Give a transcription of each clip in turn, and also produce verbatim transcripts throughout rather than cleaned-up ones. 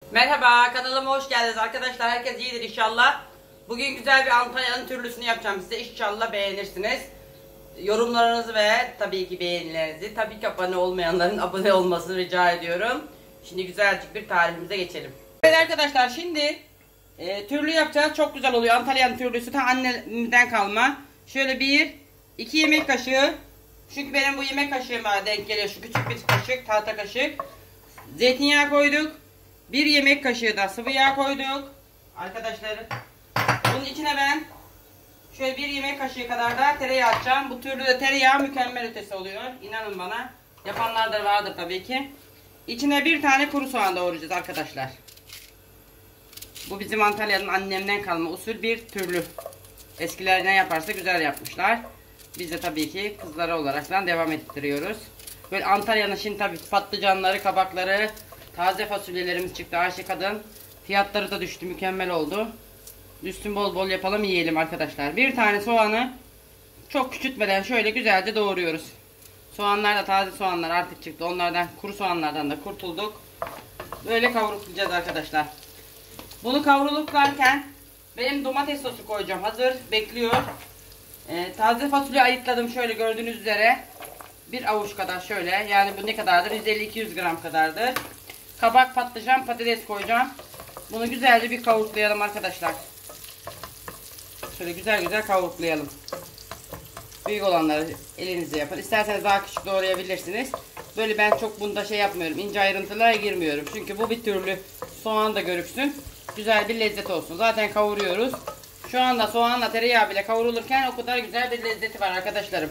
Merhaba, kanalıma hoş geldiniz arkadaşlar. Herkes iyidir inşallah. Bugün güzel bir Antalya'nın türlüsünü yapacağım size. İnşallah beğenirsiniz. Yorumlarınızı ve tabii ki beğenilerinizi, tabii ki abone olmayanların abone olmasını rica ediyorum. Şimdi güzelcik bir tarifimize geçelim. Evet arkadaşlar, şimdi e, türlü yapacağız. Çok güzel oluyor. Antalya'nın türlüsü ta annemden kalma. Şöyle bir, iki yemek kaşığı. Çünkü benim bu yemek kaşığıma denk geliyor. Şu küçük bir kaşık, tahta kaşık. Zeytinyağı koyduk. Bir yemek kaşığı da sıvı yağ koyduk. Arkadaşlar, bunun içine ben şöyle bir yemek kaşığı kadar da tereyağı atacağım. Bu türlü de tereyağı mükemmel ötesi oluyor. İnanın bana. Yapanlar da vardır tabii ki. İçine bir tane kuru soğan doğrayacağız arkadaşlar. Bu bizim Antalya'nın annemden kalma usul bir türlü. Eskiler ne yaparsa güzel yapmışlar. Biz de tabii ki kızları olarak devam ettiriyoruz. Böyle Antalya'nın şimdi tabii patlıcanları, kabakları, taze fasulyelerimiz çıktı. Ayşe kadın. Fiyatları da düştü. Mükemmel oldu. Üstün bol bol yapalım, yiyelim arkadaşlar. Bir tane soğanı çok küçültmeden şöyle güzelce doğruyoruz. Soğanlar da taze soğanlar artık çıktı. Onlardan, kuru soğanlardan da kurtulduk. Böyle kavruklayacağız arkadaşlar. Bunu kavrulurken benim domates sosu koyacağım. Hazır bekliyor. Ee, taze fasulye ayıkladım şöyle gördüğünüz üzere. Bir avuç kadar şöyle. Yani bu ne kadardır? yüz elli iki yüz gram kadardır. Kabak, patlıcan, patates koyacağım. Bunu güzelce bir kavurtlayalım arkadaşlar. Şöyle güzel güzel kavurtlayalım. Büyük olanları elinizle yapın. İsterseniz daha küçük doğrayabilirsiniz. Böyle ben çok bunda şey yapmıyorum. İnce ayrıntılara girmiyorum. Çünkü bu bir türlü soğan da görüksün. Güzel bir lezzet olsun. Zaten kavuruyoruz. Şu anda soğanla tereyağı bile kavrulurken o kadar güzel bir lezzeti var arkadaşlarım.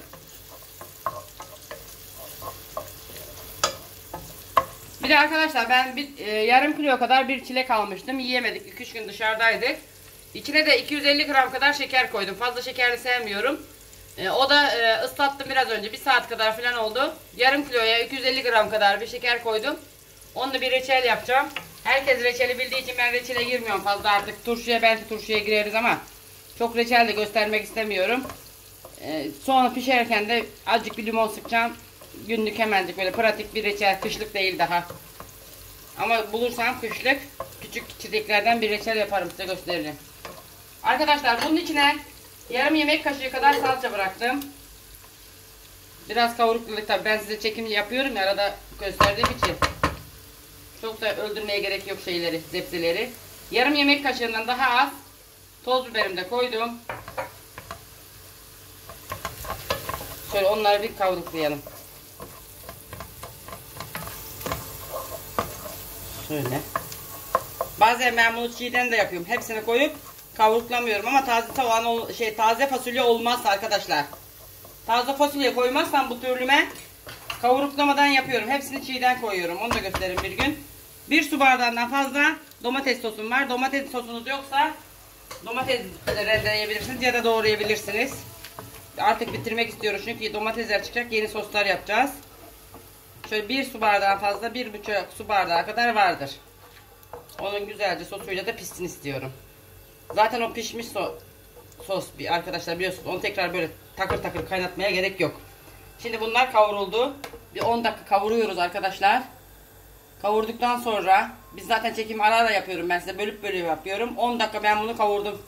Bir de arkadaşlar ben bir e, yarım kilo kadar bir çilek almıştım. Yiyemedik. iki üç gün dışarıdaydık. İçine de iki yüz elli gram kadar şeker koydum. Fazla şekerli sevmiyorum. E, o da e, ıslattım biraz önce. Bir saat kadar falan oldu. Yarım kiloya iki yüz elli gram kadar bir şeker koydum. Onu da bir reçel yapacağım. Herkes reçeli bildiği için ben reçele girmiyorum fazla artık. Turşuya belki turşuya gireriz ama çok reçel de göstermek istemiyorum. E, sonra pişerken de azıcık bir limon sıkacağım. Günlük hemencik böyle pratik bir reçel. Kışlık değil daha. Ama bulursam kışlık küçük çiçeklerden bir reçel yaparım, size gösteririm. Arkadaşlar bunun içine yarım yemek kaşığı kadar salça bıraktım. Biraz kavrukladık tabi, ben size çekim yapıyorum ya arada gösterdiğim için. Çok da öldürmeye gerek yok şeyleri, zepseleri. Yarım yemek kaşığından daha az toz biberimi de koydum. Şöyle onları bir kavruklayalım. Şöyle. Bazen ben bunu çiğden de yapıyorum. Hepsini koyup kavruklamıyorum ama taze soğan şey taze fasulye olmazsa arkadaşlar. Taze fasulye koymazsam bu türlüme kavruklamadan yapıyorum. Hepsini çiğden koyuyorum. Onu da gösteririm bir gün. Bir su bardağından fazla domates sosum var. Domates sosunuz yoksa domates rendeleyebilirsiniz ya da doğrayabilirsiniz. Artık bitirmek istiyoruz çünkü domatesler çıkacak, yeni soslar yapacağız. Şöyle bir su bardağı fazla, bir buçuk su bardağı kadar vardır. Onun güzelce sosuyla da pişsin istiyorum. Zaten o pişmiş so sos bir arkadaşlar, biliyorsunuz. Onu tekrar böyle takır takır kaynatmaya gerek yok. Şimdi bunlar kavruldu. Bir on dakika kavuruyoruz arkadaşlar. Kavurduktan sonra biz zaten çekim ara ara yapıyorum, ben size bölüp bölüp yapıyorum. on dakika ben bunu kavurdum.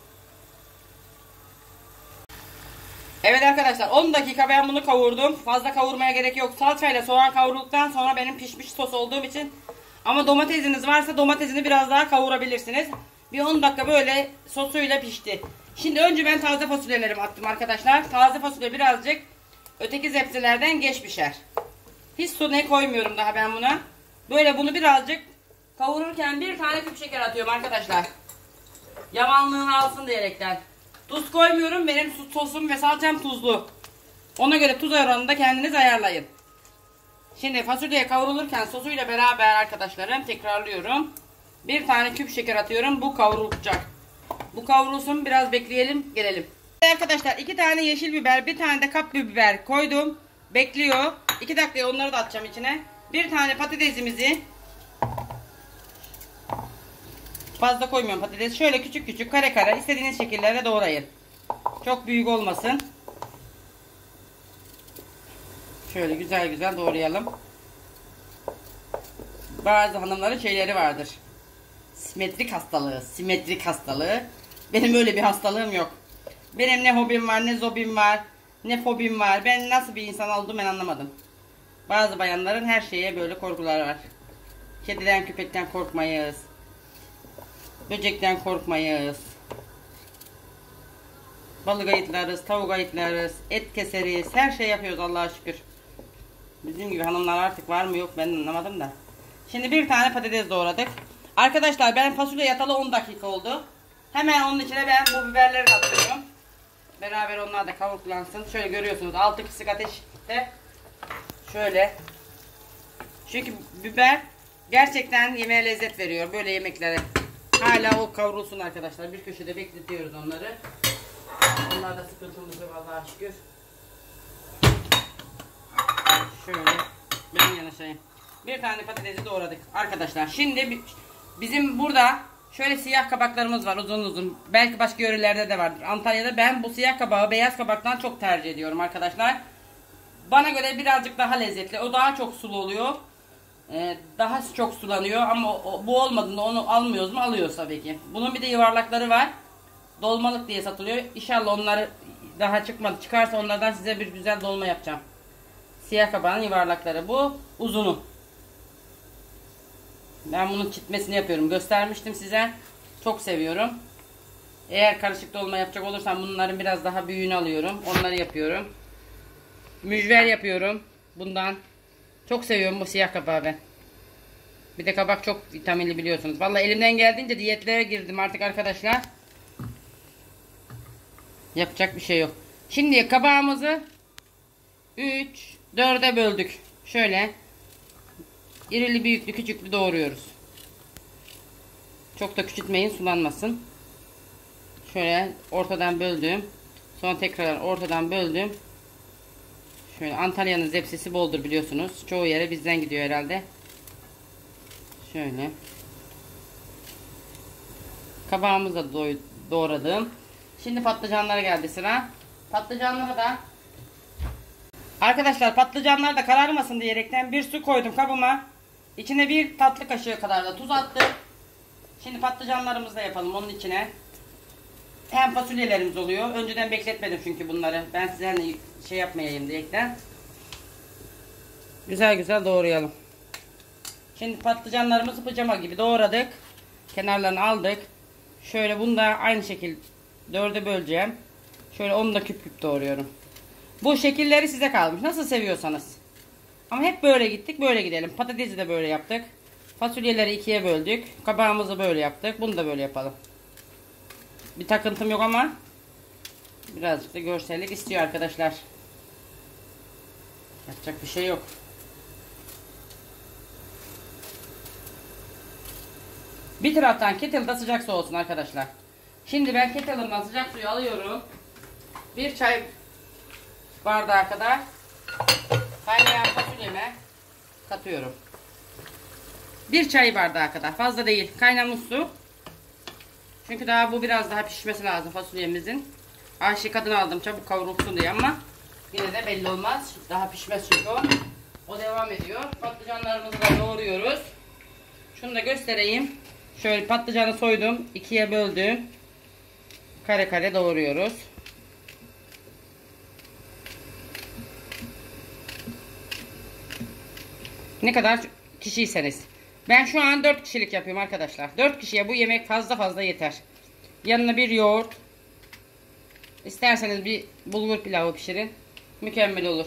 Evet arkadaşlar, on dakika ben bunu kavurdum. Fazla kavurmaya gerek yok. Salçayla soğan kavrulduktan sonra benim pişmiş sos olduğum için. Ama domatesiniz varsa domatesini biraz daha kavurabilirsiniz. Bir on dakika böyle sosuyla pişti. Şimdi önce ben taze fasulyelerimi attım arkadaşlar. Taze fasulye birazcık öteki zepselerden geç pişer. Hiç su ne koymuyorum daha ben buna. Böyle bunu birazcık kavururken bir tane küp şeker atıyorum arkadaşlar. Yavanlığını alsın diyerekten. Tuz koymuyorum. Benim sosum ve salçam tuzlu. Ona göre tuz oranını da kendiniz ayarlayın. Şimdi fasulye kavrulurken sosuyla beraber arkadaşlarım tekrarlıyorum. Bir tane küp şeker atıyorum. Bu kavrulacak. Bu kavrulsun, biraz bekleyelim, gelelim. Arkadaşlar iki tane yeşil biber, bir tane de kapya biber koydum. Bekliyor. iki dakikaya onları da atacağım içine. Bir tane patatesimizi, fazla koymuyorum patates. Şöyle küçük küçük kare kare istediğiniz şekillerde doğrayın. Çok büyük olmasın. Şöyle güzel güzel doğrayalım. Bazı hanımların şeyleri vardır. Simetrik hastalığı. Simetrik hastalığı. Benim öyle bir hastalığım yok. Benim ne hobim var, ne zobim var, ne fobim var. Ben nasıl bir insan oldum ben anlamadım. Bazı bayanların her şeye böyle korkuları var. Kediden, köpekten korkmayız. Böcekten korkmayız. Balık ayıtlarız, tavuk ayıtlarız, et keseriz. Her şey yapıyoruz Allah'a şükür. Bizim gibi hanımlar artık var mı yok ben anlamadım da. Şimdi bir tane patates doğradık. Arkadaşlar ben fasulye yatalı on dakika oldu. Hemen onun içine ben bu biberleri de atıyorum. Beraber onlar da kavruklansın. Şöyle görüyorsunuz altı kısık ateşte. Şöyle. Çünkü biber gerçekten yemeğe lezzet veriyor böyle yemeklere. Hala o kavrulsun arkadaşlar. Bir köşede bekletiyoruz onları. Onlar da sıkıntımız yok Allah'a şükür. Şöyle ben yanaşayım. Bir tane patatesi doğradık arkadaşlar. Şimdi bizim burada şöyle siyah kabaklarımız var uzun uzun. Belki başka yörelerde de vardır. Antalya'da ben bu siyah kabağı beyaz kabaktan çok tercih ediyorum arkadaşlar. Bana göre birazcık daha lezzetli. O daha çok sulu oluyor. Ee, daha çok sulanıyor ama o, bu olmadığında onu almıyoruz mu? Alıyoruz tabii ki. Bunun bir de yuvarlakları var. Dolmalık diye satılıyor. İnşallah onları daha çıkmadı. Çıkarsa onlardan size bir güzel dolma yapacağım. Siyah kabağın yuvarlakları. Bu uzunu. Ben bunun çitmesini yapıyorum. Göstermiştim size. Çok seviyorum. Eğer karışık dolma yapacak olursam bunların biraz daha büyüğünü alıyorum. Onları yapıyorum. Mücver yapıyorum. Bundan. Çok seviyorum bu siyah kabağı ben. Bir de kabak çok vitaminli biliyorsunuz. Vallahi elimden geldiğince diyetlere girdim artık arkadaşlar. Yapacak bir şey yok. Şimdi kabağımızı üç dörde böldük. Şöyle irili büyüklü küçüklü doğruyoruz. Çok da küçültmeyin sulanmasın. Şöyle ortadan böldüm. Sonra tekrar ortadan böldüm. Şöyle Antalya'nın zepsisi boldur biliyorsunuz. Çoğu yere bizden gidiyor herhalde. Şöyle. Kabağımızı da doğradım. Şimdi patlıcanlara geldi sıra. Patlıcanları da arkadaşlar patlıcanlar da kararmasın diyerekten bir su koydum kabıma. İçine bir tatlı kaşığı kadar da tuz attım. Şimdi patlıcanlarımızı da yapalım onun içine. Hem fasulyelerimiz oluyor. Önceden bekletmedim çünkü bunları. Ben size hani şey yapmayayım diyerekten. Güzel güzel doğrayalım. Şimdi patlıcanlarımızı pijama gibi doğradık. Kenarlarını aldık. Şöyle bunu da aynı şekilde dörde böleceğim. Şöyle onu da küp küp doğruyorum. Bu şekilleri size kalmış. Nasıl seviyorsanız. Ama hep böyle gittik. Böyle gidelim. Patatesi de böyle yaptık. Fasulyeleri ikiye böldük. Kabağımızı böyle yaptık. Bunu da böyle yapalım. Bir takıntım yok ama birazcık da görsellik istiyor arkadaşlar. Yapacak bir şey yok. Bir taraftan kettle'da sıcak su olsun arkadaşlar. Şimdi ben kettle'ımdan sıcak suyu alıyorum. Bir çay bardağı kadar kaynayan fasulyeme katıyorum. Bir çay bardağı kadar, fazla değil, kaynamış su. Çünkü daha bu biraz daha pişmesi lazım fasulyemizin. Ayşe kadın aldım çabuk kavrulsun diye ama yine de belli olmaz. Daha pişmez çünkü o. O devam ediyor. Patlıcanlarımızı da doğruyoruz. Şunu da göstereyim. Şöyle patlıcanı soydum, ikiye böldüm. Kare kare doğruyoruz. Ne kadar kişiyseniz. Ben şu an dört kişilik yapıyorum arkadaşlar. dört kişiye bu yemek fazla fazla yeter. Yanına bir yoğurt. İsterseniz bir bulgur pilavı pişirin. Mükemmel olur.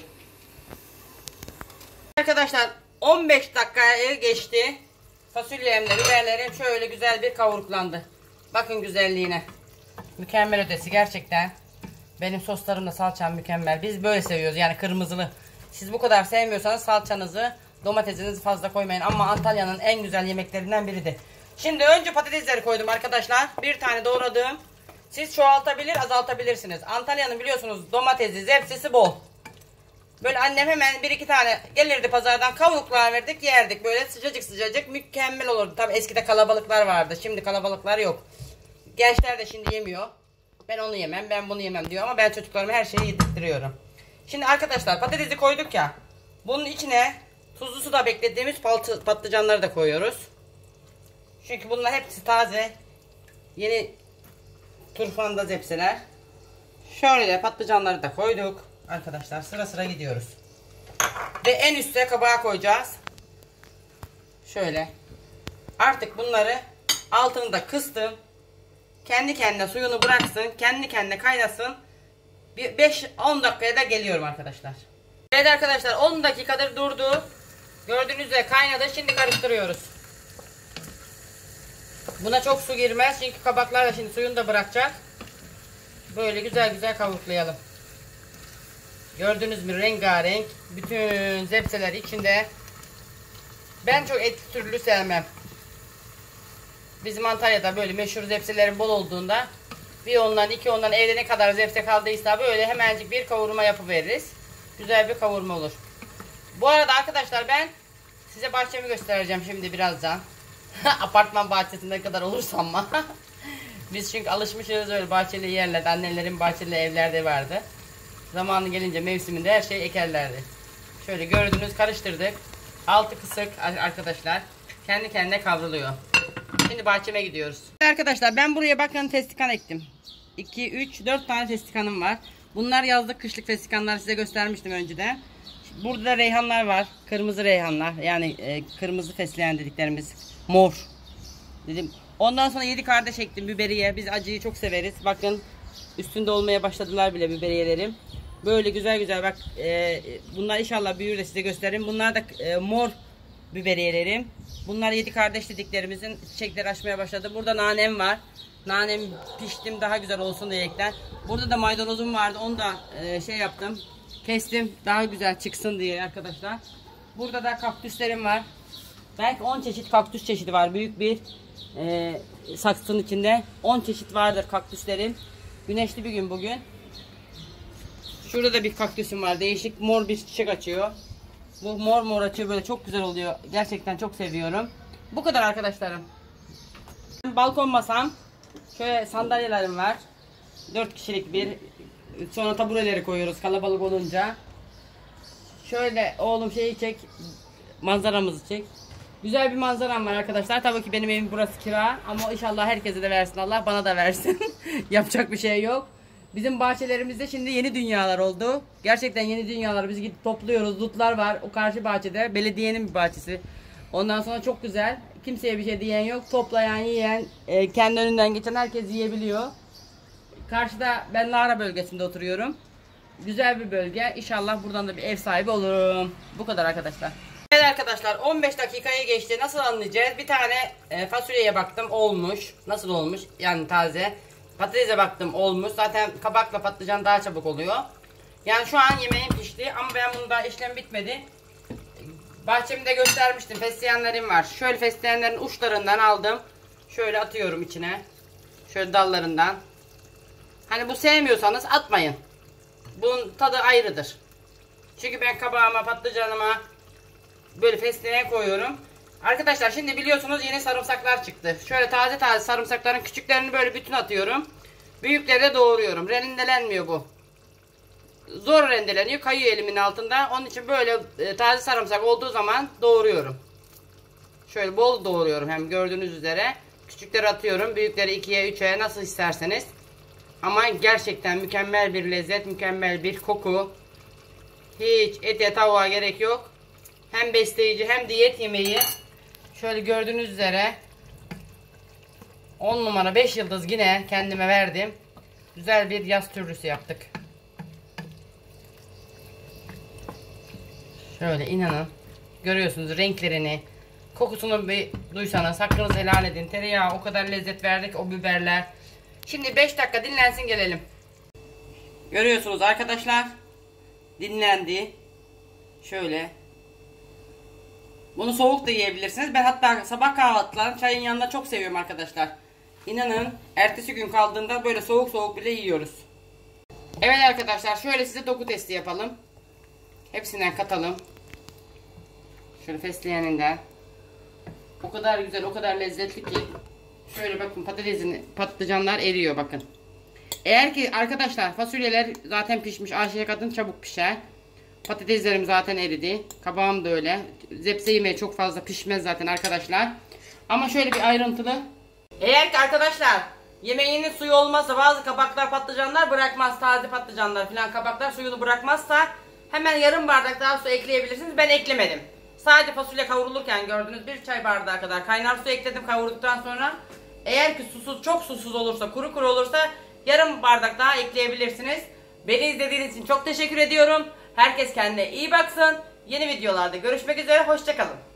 Arkadaşlar on beş dakikaya geçti. Fasulyemle biberlerim şöyle güzel bir kavruklandı. Bakın güzelliğine. Mükemmel ötesi gerçekten. Benim soslarımla salçam mükemmel. Biz böyle seviyoruz yani kırmızılı. Siz bu kadar sevmiyorsanız salçanızı, domatesinizi fazla koymayın. Ama Antalya'nın en güzel yemeklerinden biridir. Şimdi önce patatesleri koydum arkadaşlar. Bir tane doğradım. Siz çoğaltabilir, azaltabilirsiniz. Antalya'nın biliyorsunuz domatesi, zepsisi bol. Böyle annem hemen bir iki tane gelirdi pazardan, kavruklar verdik yerdik. Böyle sıcacık sıcacık mükemmel olurdu. Tabi eskide kalabalıklar vardı. Şimdi kalabalıklar yok. Gençler de şimdi yemiyor. Ben onu yemem, ben bunu yemem diyor ama ben çocuklarıma her şeyi yedirtiyorum. Şimdi arkadaşlar patatesi koyduk ya. Bunun içine tuzlu suda beklediğimiz patlıcanları da koyuyoruz. Çünkü bunlar hepsi taze. Yeni turfanda zepseler. Şöyle patlıcanları da koyduk. Arkadaşlar sıra sıra gidiyoruz. Ve en üste kabağa koyacağız. Şöyle. Artık bunları altını da kıstım. Kendi kendine suyunu bıraksın. Kendi kendine kaynasın. Bir beş on dakikaya da geliyorum arkadaşlar. Evet arkadaşlar, on dakikadır durdu. Gördüğünüz üzere kaynadı. Şimdi karıştırıyoruz. Buna çok su girmez. Çünkü kabaklar da şimdi suyunu da bırakacak. Böyle güzel güzel kavurlayalım. Gördünüz mü, rengarenk. Bütün zepseler içinde. Ben çok etli türlü sevmem. Bizim Antalya'da böyle meşhur zepselerin bol olduğunda bir ondan iki ondan evde ne kadar zepse kaldıysa böyle hemencik bir kavurma yapıveririz. Güzel bir kavurma olur. Bu arada arkadaşlar ben size bahçemi göstereceğim şimdi birazdan. Apartman bahçesinde kadar olursam mı? Biz çünkü alışmışız öyle bahçeli yerlerde, annelerin bahçeli evlerde vardı. Zamanı gelince mevsiminde her şey ekerlerdi. Şöyle gördünüz, karıştırdık. Altı kısık arkadaşlar. Kendi kendine kavruluyor. Şimdi bahçeme gidiyoruz. Arkadaşlar ben buraya bakın festikan ektim. iki, üç, dört tane festikanım var. Bunlar yazlık kışlık festikanlar, size göstermiştim önceden. Burada da reyhanlar var. Kırmızı reyhanlar. Yani e, kırmızı fesleğen dediklerimiz. Mor. Dedim. Ondan sonra yedi kardeş ektim biberiye. Biz acıyı çok severiz. Bakın üstünde olmaya başladılar bile biberiyelerim. Böyle güzel güzel bak. E, bunlar inşallah büyür de size göstereyim. Bunlar da e, mor biberiyelerim. Bunlar yedi kardeş dediklerimizin çiçekleri açmaya başladı. Burada nanem var. Nanem piştim daha güzel olsun diyerekten. Burada da maydanozum vardı. Onu da e, şey yaptım. Kestim daha güzel çıksın diye arkadaşlar. Burada da kaktüslerim var. Belki on çeşit kaktüs çeşidi var. Büyük bir e, saksının içinde on çeşit vardır kaktüslerim. Güneşli bir gün bugün. Şurada da bir kaktüsüm var. Değişik mor bir çiçek açıyor. Bu mor mor açıyor, böyle çok güzel oluyor. Gerçekten çok seviyorum. Bu kadar arkadaşlarım. Balkon masam. Şöyle sandalyelerim var. dört kişilik bir. Sonra tabureleri koyuyoruz kalabalık olunca. Şöyle oğlum şeyi çek. Manzaramızı çek. Güzel bir manzaram var arkadaşlar. Tabii ki benim evim burası kira. Ama inşallah herkese de versin Allah. Bana da versin. Yapacak bir şey yok. Bizim bahçelerimizde şimdi yeni dünyalar oldu. Gerçekten yeni dünyalar. Biz gidip topluyoruz. Dutlar var. O karşı bahçede. Belediyenin bir bahçesi. Ondan sonra çok güzel. Kimseye bir şey diyen yok. Toplayan, yiyen, e, kendi önünden geçen herkes yiyebiliyor. Karşıda ben Lara bölgesinde oturuyorum. Güzel bir bölge. İnşallah buradan da bir ev sahibi olurum. Bu kadar arkadaşlar. Evet arkadaşlar, on beş dakikayı geçti. Nasıl anlayacağız? Bir tane e, fasulyeye baktım, olmuş. Nasıl olmuş? Yani taze. Patatese baktım, olmuş. Zaten kabakla patlıcan daha çabuk oluyor. Yani şu an yemeğim pişti ama ben bunu daha işlem bitmedi. Bahçemde göstermiştim. Fesleğenlerim var. Şöyle fesleğenlerin uçlarından aldım. Şöyle atıyorum içine. Şöyle dallarından. Hani bu sevmiyorsanız atmayın. Bunun tadı ayrıdır. Çünkü ben kabağıma, patlıcanıma böyle fesleğen koyuyorum. Arkadaşlar şimdi biliyorsunuz yeni sarımsaklar çıktı. Şöyle taze taze sarımsakların küçüklerini böyle bütün atıyorum. Büyükleri de doğruyorum. Rendelenmiyor bu. Zor rendeleniyor. Kayıyor elimin altında. Onun için böyle e, taze sarımsak olduğu zaman doğruyorum. Şöyle bol doğruyorum hem gördüğünüz üzere. Küçükleri atıyorum. Büyükleri ikiye üçe nasıl isterseniz. Ama gerçekten mükemmel bir lezzet. Mükemmel bir koku. Hiç ete tavuğa gerek yok. Hem besleyici hem diyet yemeği. Şöyle gördüğünüz üzere on numara beş yıldız yine kendime verdim. Güzel bir yaz türlüsü yaptık. Şöyle inanın. Görüyorsunuz renklerini. Kokusunu bir duysanız hakkınızı helal edin. Tereyağı o kadar lezzet verdik, o biberler. Şimdi beş dakika dinlensin gelelim. Görüyorsunuz arkadaşlar. Dinlendi. Şöyle. Bunu soğuk da yiyebilirsiniz. Ben hatta sabah kahvaltılarını çayın yanında çok seviyorum arkadaşlar. İnanın ertesi gün kaldığında böyle soğuk soğuk bile yiyoruz. Evet arkadaşlar, şöyle size doku testi yapalım. Hepsinden katalım. Şöyle fesleğeninden. O kadar güzel, o kadar lezzetli ki. Şöyle bakın, patatesin, patlıcanlar eriyor bakın. Eğer ki arkadaşlar fasulyeler zaten pişmiş. Ayşe kadın çabuk pişer. Patateslerim zaten eridi. Kabağım da öyle. Zepse yemeği çok fazla pişmez zaten arkadaşlar. Ama şöyle bir ayrıntılı. Eğer ki arkadaşlar yemeğinin suyu olmazsa, bazı kabaklar patlıcanlar bırakmaz, taze patlıcanlar falan kabaklar suyunu bırakmazsa hemen yarım bardak daha su ekleyebilirsiniz. Ben eklemedim. Sadece fasulye kavrulurken gördüğünüz bir çay bardağı kadar kaynar su ekledim kavurduktan sonra. Eğer ki susuz, çok susuz olursa, kuru kuru olursa yarım bardak daha ekleyebilirsiniz. Beni izlediğiniz için çok teşekkür ediyorum. Herkes kendine iyi baksın. Yeni videolarda görüşmek üzere. Hoşça kalın.